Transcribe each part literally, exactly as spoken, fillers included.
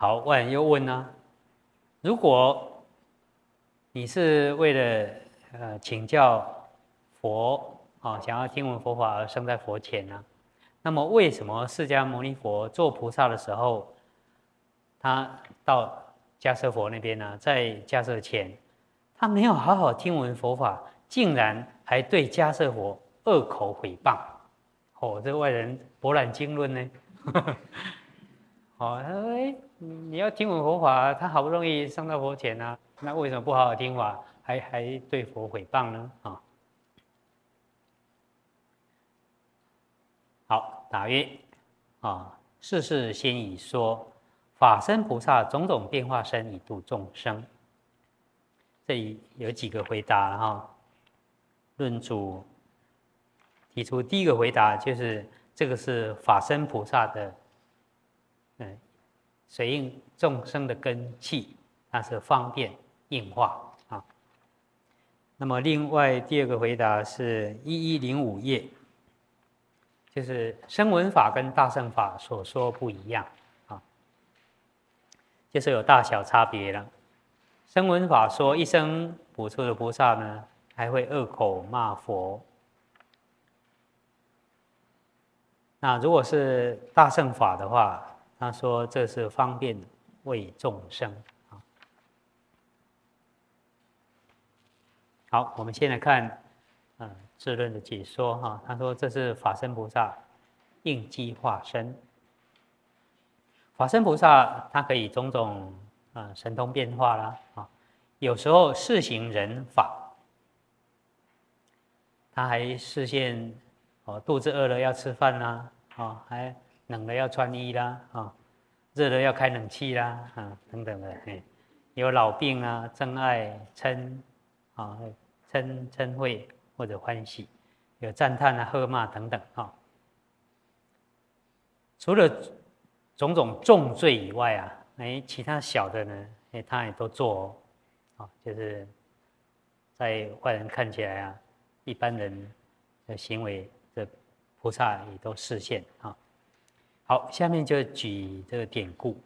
好，外人又问呢、啊，如果你是为了呃请教佛啊，想要听闻佛法而生在佛前呢、啊，那么为什么释迦牟尼佛做菩萨的时候，他到迦叶佛那边呢、啊，在迦叶前，他没有好好听闻佛法，竟然还对迦叶佛恶口毁谤？哦，这外人博览经论呢。哦，他说：“哎，你要听闻佛法，他好不容易上到佛前啊，那为什么不好好听法，还还对佛毁谤呢？”啊、哦，好，答曰：啊、哦，世事先已说，法身菩萨种种变化身以度众生。这里有几个回答哈、哦。论主提出第一个回答就是这个是法身菩萨的。嗯，随应众生的根器，它是方便应化啊。那么另外第二个回答是一一零五页，就是声闻法跟大乘法所说不一样啊，就是有大小差别了。声闻法说一生补处的菩萨呢，还会恶口骂佛。那如果是大乘法的话，他说这是方便为众生。好，我们先来看呃智论的解说哈。他说这是法身菩萨应机化身。法身菩萨他可以种种呃神通变化啦啊，有时候示行人法，他还示现哦肚子饿了要吃饭啦啊，还冷了要穿衣啦啊。热了要开冷气啦，啊，等等的，哎，有老病啊，憎爱嗔啊，嗔嗔恚或者欢喜，有赞叹啊、喝骂等等啊。除了种种重罪以外啊，哎，其他小的呢，哎，他也都做哦，啊，就是在外人看起来啊，一般人的行为的菩萨也都示现啊。好，下面就举这个典故。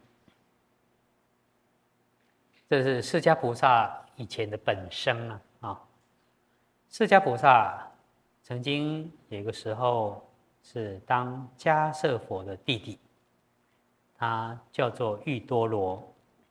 这是释迦菩萨以前的本生啊啊！释迦菩萨曾经有个时候是当迦叶佛的弟弟，他叫做郁多罗。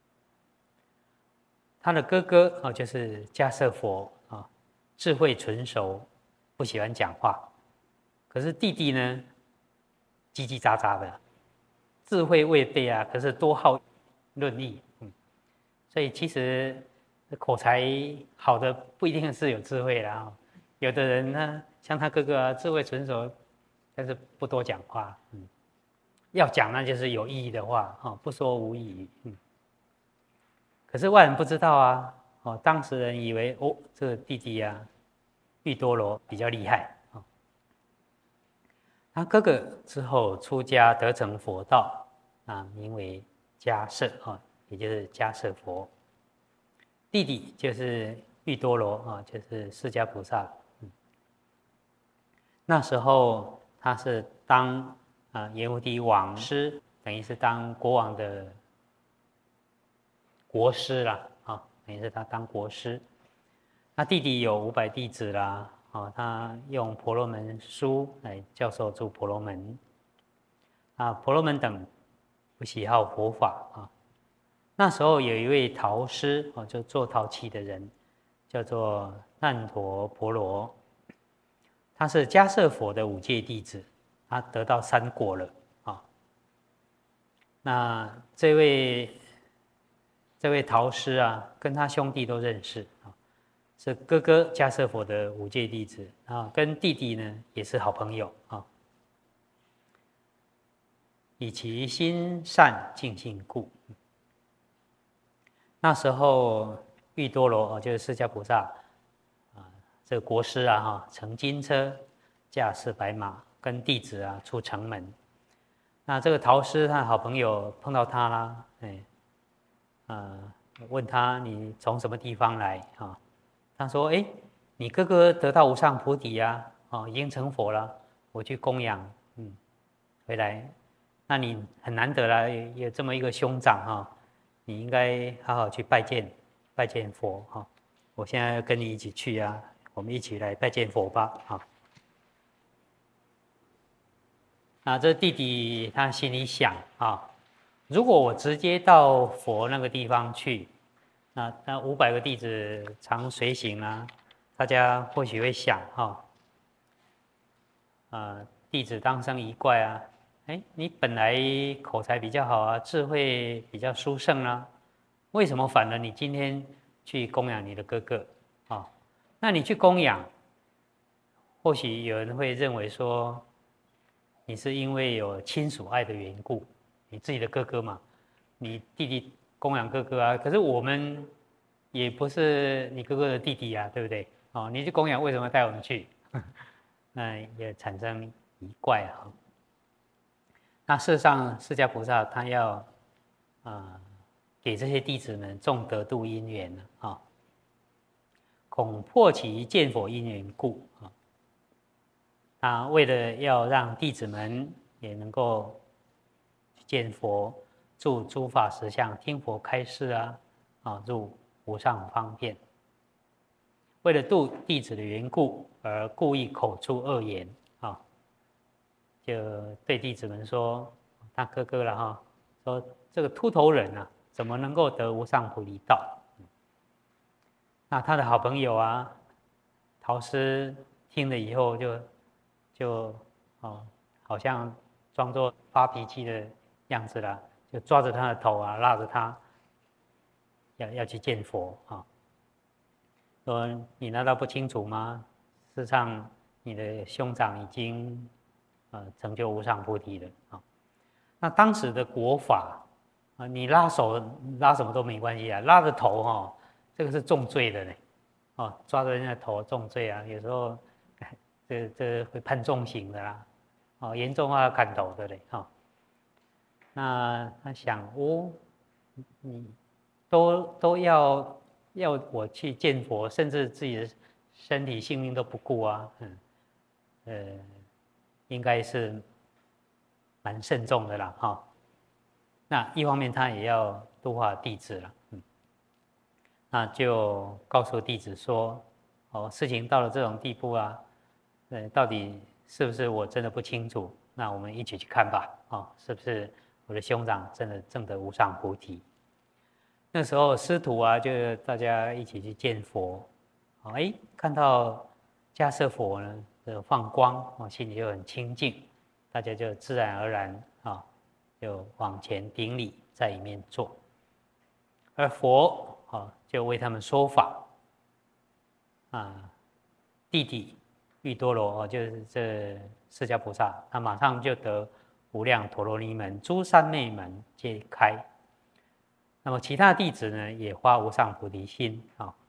他的哥哥啊，就是迦叶佛啊，智慧纯熟，不喜欢讲话。可是弟弟呢，叽叽喳喳的，智慧未备啊，可是多好论议，嗯，所以其实口才好的不一定是有智慧啦、哦，有的人呢，像他哥哥啊，智慧纯熟，但是不多讲话，嗯，要讲那就是有意义的话，哦，不说无益，嗯。可是外人不知道啊，哦，当时人以为哦，这个弟弟啊，郁多罗比较厉害。他哥哥之后出家得成佛道啊，名为迦叶啊，也就是迦叶佛。弟弟就是郁多罗啊，就是释迦菩萨。嗯，那时候他是当啊阎浮提王师，等于是当国王的国师啦啊，等于是他当国师。那弟弟有五百弟子啦。哦，他用婆罗门书来教授诸婆罗门，啊，婆罗门等不喜好佛法啊。那时候有一位陶师哦，就做陶器的人，叫做难陀婆罗，他是迦叶佛的五戒弟子，他得到三果了啊。那这位这位陶师啊，跟他兄弟都认识啊。是哥哥迦叶佛的五戒弟子啊，跟弟弟呢也是好朋友啊。以其心善尽性故，那时候郁多罗就是释迦菩萨啊，这个国师啊哈，乘金车，驾四白马，跟弟子啊出城门。那这个陶师他好朋友碰到他啦，哎，呃，问他你从什么地方来啊？他说：“哎，你哥哥得到无上菩提呀、啊，哦，已经成佛了，我去供养，嗯，回来，那你很难得了，有有这么一个兄长哈、哦， 你应该好好去拜见拜见佛哈。我现在要跟你一起去啊，我们一起来拜见佛吧啊。那这弟弟他心里想啊，如果我直接到佛那个地方去，那那五百个弟子常随行啊，大家或许会想哈，啊，弟子当生一怪啊，哎，你本来口才比较好啊，智慧比较殊胜啊，为什么反而你今天去供养你的哥哥啊？那你去供养，或许有人会认为说，你是因为有亲属爱的缘故，你自己的哥哥嘛，你弟弟供养哥哥啊，可是我们也不是你哥哥的弟弟啊，对不对？哦，你去供养，为什么带我们去？那也产生疑怪哈。那事实上，释迦菩萨他要啊、呃、给这些弟子们种得度因缘呢啊，恐破其见佛因缘故啊。那为了要让弟子们也能够见佛，住诸法实相，听佛开示啊，啊入无上方便。为了度弟子的缘故，而故意口出恶言啊，就对弟子们说：“他哥哥了哈，说这个秃头人啊，怎么能够得无上菩提道？”那他的好朋友啊，陶师听了以后就。就哦，好像装作发脾气的样子啦，就抓着他的头啊，拉着他要要去见佛啊。说你难道不清楚吗？事实上，你的兄长已经呃成就无上菩提了啊。那当时的国法啊，你拉手拉什么都没关系啊，拉着头哈、哦，这个是重罪的呢。哦，抓着人家的头重罪啊，有时候。这这会判重刑的啦，哦，严重要砍头的嘞，哈、哦。那他想，哦，你都都要要我去见佛，甚至自己的身体性命都不顾啊，嗯，呃，应该是蛮慎重的啦，哈、哦。那一方面他也要度化弟子了，嗯，那就告诉弟子说，哦，事情到了这种地步啊。呃，到底是不是我真的不清楚？那我们一起去看吧，啊、哦，是不是我的兄长真的证得无上菩提？那时候师徒啊，就大家一起去见佛，哦，哎，看到迦叶佛呢，这放光，哦，心里就很清净，大家就自然而然啊、哦，就往前顶礼，在里面坐，而佛啊、哦，就为他们说法，啊，弟弟。喻多罗哦，就是这释迦菩萨，他马上就得无量陀罗尼门，诸三昧门皆开。那么其他弟子呢，也发无上菩提心啊、哦。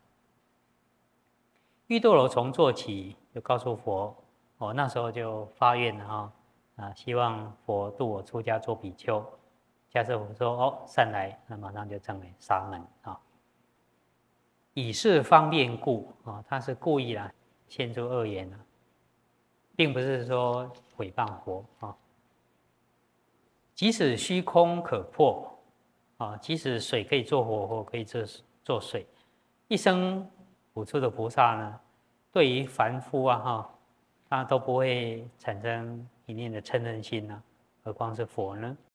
喻多罗从坐起，就告诉佛，哦，那时候就发愿了哈、哦，啊，希望佛度我出家做比丘。迦叶佛说，哦，善来，那马上就成为沙门啊、哦。以是方便故啊、哦，他是故意啦。献出恶言啊，并不是说诽谤佛啊。即使虚空可破啊，即使水可以做火，火可以做做水，一生补处的菩萨呢，对于凡夫啊哈，他都不会产生一念的嗔恨心啊，何况是佛呢？